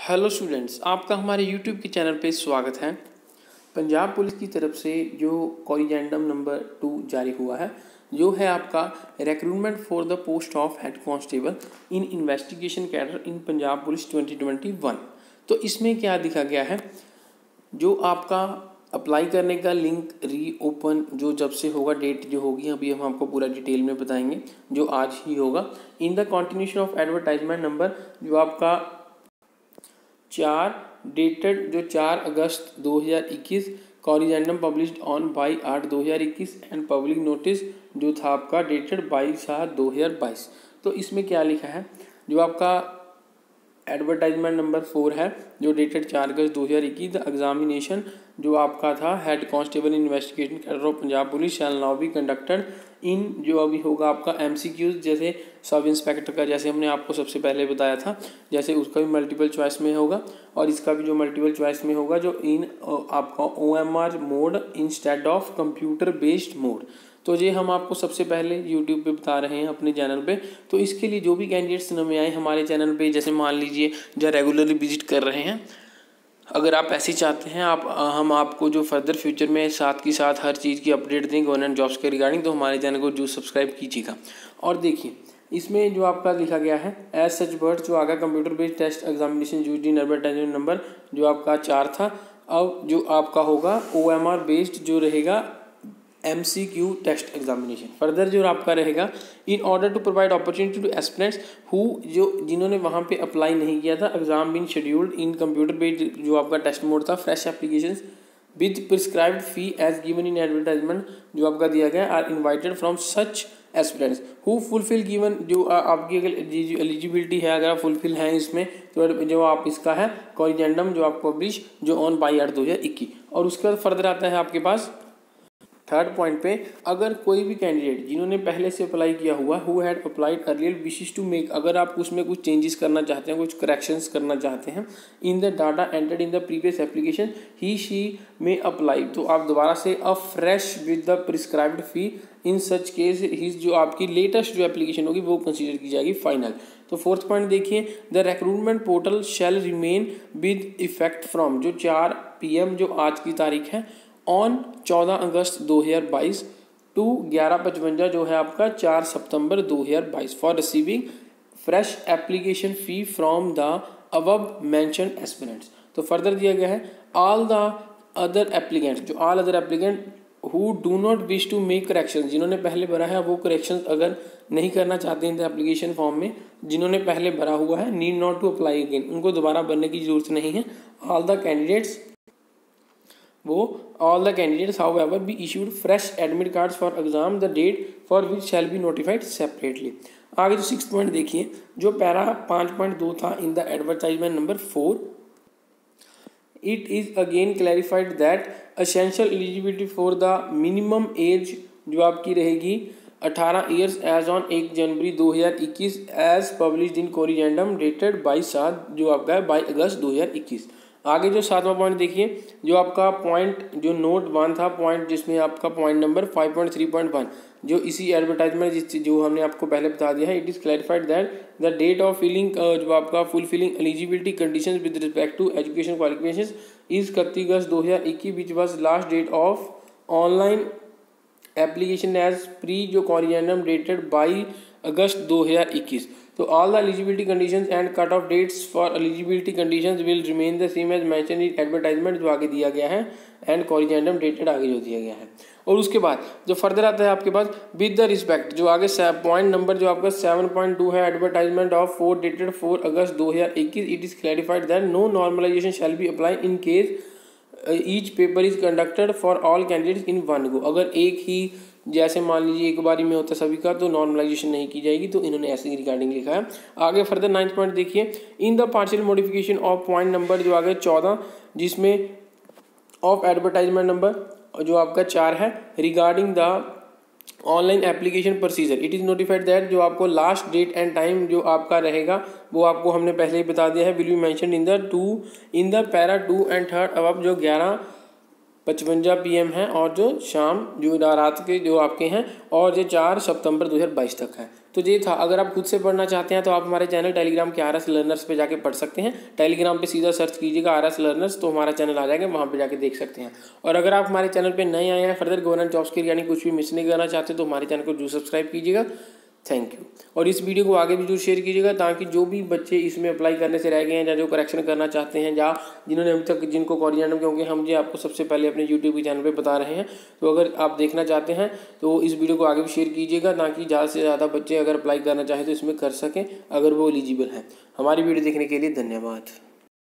Hello students, आपका हमारे YouTube के चैनल पे स्वागत है। पंजाब पुलिस की तरफ से जो कोरिजेंडम नंबर 2 जारी हुआ है, जो है आपका recruitment for the post of head constable in investigation cadre in Punjab police 2021। तो इसमें क्या दिखा गया है, जो आपका अप्लाई करने का लिंक रीओपन जो जब से होगा, डेट जो होगी अभी हम आपको पूरा डिटेल में बताएंगे, जो आज ही होगा। In the continuation of advertisement number जो आपका 4 डेटेड जो 4 August 2021, corrigendum published on 22/8/2021 and public notice जो था आपका डेटेड 22/7/2022। तो इसमें क्या लिखा है, जो आपका एडवर्टाइजमेंट नंबर 4 है जो डेटेड 4 अगस्त 2021, द एग्जामिनेशन जो आपका था head constable investigation cadre of Punjab police shall now be conducted in, जो अभी होगा आपका एमसीक्यूज, जैसे सब इंस्पेक्टर का जैसे हमने आपको सबसे पहले बताया था, जैसे उसका भी मल्टीपल चॉइस में होगा और इसका भी जो मल्टीपल चॉइस में होगा, जो इन आपका OMR mode instead of computer based mode. तो ये हम आपको सबसे पहले यूट्यूब पे बता रहे हैं अपने चैनल पे। तो इसके लिए जो भी कैंडिडेट्स नए आए हमारे चैनल पे, जैसे मान लीजिए जो रेगुलरली विजिट कर रहे हैं, अगर आप ऐसे चाहते हैं हम आपको जो फर्दर फ्यूचर में साथ के साथ हर चीज़ की अपडेट दें गवर्नमेंट जॉब्स के रिगार्डिंग, तो हमारे चैनल को जो सब्सक्राइब कीजिएगा। और देखिए इसमें जो आपका लिखा गया है एज सच बर्ड जो आगा computer based test examination used in advertisement number जो आपका 4 था, अब जो आपका होगा OMR बेस्ड जो रहेगा MCQ टेस्ट एग्जामिनेशन। फर्दर जो आपका रहेगा in order to provide opportunity to aspirants who जो जिन्होंने वहाँ पे अप्लाई नहीं किया था, exam been scheduled in computer based जो आपका टेस्ट मोड था, fresh applications with prescribed fee as given in advertisement जो आपका दिया गया are invited from such aspirants who fulfil given जो आपकी अगर एलिजिबिलिटी है, अगर आप फुलफिल हैं इसमें, तो जो आप इसका है कॉरिजेंडम जो आप पब्लिश जो ऑन 22/8/2021। और उसके बाद फर्दर आता है आपके पास थर्ड पॉइंट पे, अगर कोई भी कैंडिडेट जिन्होंने पहले से अप्लाई किया हुआ who had applied earlier wishes to make, अगर आप उसमें कुछ चेंजेस करना चाहते हैं, कुछ करेक्शंस करना चाहते हैं in the data entered in the previous application ही शी में अप्लाई, तो आप दोबारा से a fresh with the prescribed fee in such case his जो आपकी लेटेस्ट जो एप्लीकेशन होगी वो कंसीडर की जाएगी फाइनल। तो फोर्थ पॉइंट देखिए, the recruitment portal shall remain with effect from जो 4 PM जो आज की तारीख है ऑन 14 अगस्त 2022 टू 11:55 जो है आपका 4 September 2022 for receiving fresh application fee from the above mentioned aspirants. तो फर्दर दिया गया है ऑल द अदर एप्लीकेंट्स जो all other applicant who do not wish to make correction, जिन्होंने पहले भरा है वो करेक्शन अगर नहीं करना चाहते इन द एप्लीकेशन फॉर्म में, जिन्होंने पहले भरा हुआ है need not to apply again, उनको दोबारा भरने की जरूरत नहीं है। All the candidates all the candidates however be issued fresh admit cards for exam the date for which shall be notified separately। आगे जो 6th पॉइंट देखिए, जो पैरा 5.2 था in the advertisement number 4, it is again clarified that essential eligibility for the minimum age जो आपकी रहेगी 18 years age on 1 January 2021 as published in corrigendum dated 22/7 जो आपका है 22 अगस्त 2021। आगे जो 7वां पॉइंट देखिए, जो आपका पॉइंट जो नोट 1 था, पॉइंट जिसमें आपका पॉइंट नंबर 5.3.1 जो इसी एडवर्टाइजमेंट जो हमने आपको पहले बता दिया है, it is clarified that the date of filling जो आपका fulfilling eligibility conditions with respect to education qualifications is 31 August 2021 which was last date of online application as pre जो कॉरिजेंडम डेटेड 22 अगस्त 2021। तो all the eligibility conditions and cut off dates for eligibility conditions will remain the same as mention in advertisement जो आगे दिया गया है and corrigendum dated आगे जो दिया गया है। और उसके बाद जो फर्दर आता है आपके पास विद द रिस्पेक्ट जो आगे पॉइंट नंबर जो आपका 7.2 है advertisement of 4 dated 4 August 2021, it is clarified that no normalisation shall be apply in case each paper is conducted for all candidates in one go. अगर एक ही जैसे मान लीजिए एक बारी में होता सभी का, तो नॉर्मलाइजेशन नहीं की जाएगी, तो इन्होंने ऐसे रिगार्डिंग लिखा है। आगे फर्दर 9th पॉइंट देखिए, in the partial modification of point number जो आगे 14 जिसमें ऑफ एडवर्टाइजमेंट नंबर जो आपका 4 है regarding the online application procedure, it is notified that जो आपको लास्ट डेट एंड टाइम जो आपका रहेगा वो आपको हमने पहले ही बता दिया है, will be mention in the para 2 and 3 अब जो 11:55 PM है और जो शाम जो रात के जो आपके हैं और जो 4 सितंबर 2022 तक है। तो ये था। अगर आप खुद से पढ़ना चाहते हैं तो आप हमारे चैनल टेलीग्राम के RS लर्नर्स पे जाके पढ़ सकते हैं। टेलीग्राम पे सीधा सर्च कीजिएगा RS लर्नर्स, तो हमारा चैनल आ जाएगा, वहाँ पे जाके देख सकते हैं। और अगर आप हमारे चैनल पे नए आए हैं, फर्दर गवर्नमेंट जॉब्स के यानी कुछ भी मिस नहीं करना चाहते, तो हमारे चैनल को जरूर सब्सक्राइब कीजिएगा। Thank you. और इस वीडियो को आगे भी जरूर शेयर कीजिएगा, ताकि जो भी बच्चे इसमें अप्लाई करने से रह गए हैं या जो करेक्शन करना चाहते हैं या जिन्होंने अभी तक जिनको कॉरिजेंडम, क्योंकि हम ये आपको सबसे पहले अपने यूट्यूब के चैनल पे बता रहे हैं, तो अगर आप देखना चाहते हैं तो इस वीडियो को आगे भी शेयर कीजिएगा, ताकि ज़्यादा से ज़्यादा बच्चे अगर अप्लाई करना चाहें तो इसमें कर सकें, अगर वो एलिजिबल हैं। हमारी वीडियो देखने के लिए धन्यवाद।